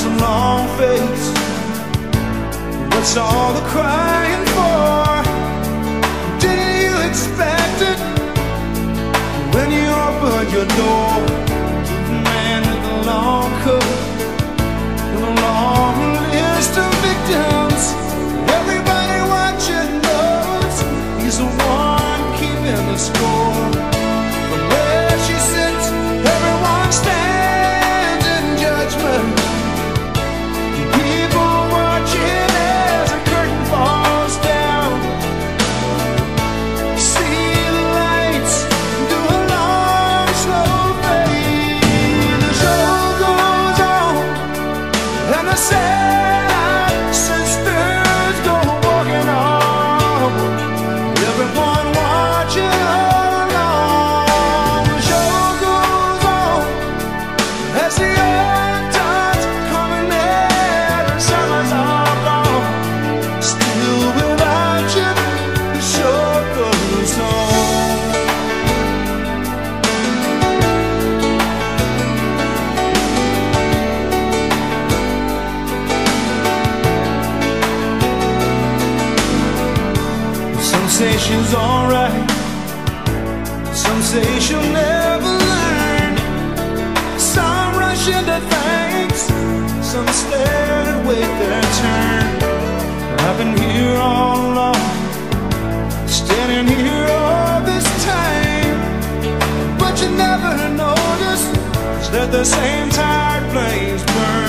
a long face. What's all the crying for? Didn't you expect it when you opened your door? The man with the long coat and a long list of victims. Everybody watching knows he's the one keeping the score. From where she sits, everyone stands in judgment. People watching as a curtain falls down. See the lights do a long slow fade. The show goes on and the sad sisters go walking on. Everyone watching all along. The show goes on as the earth tides coming in and summers are gone. Still without you, the show goes on. Some say she's alright, some say she'll never learn. Some rush into thanks, some stand and wait their turn. I've been here all along, standing here all this time, but you never notice that the same tired flames burn.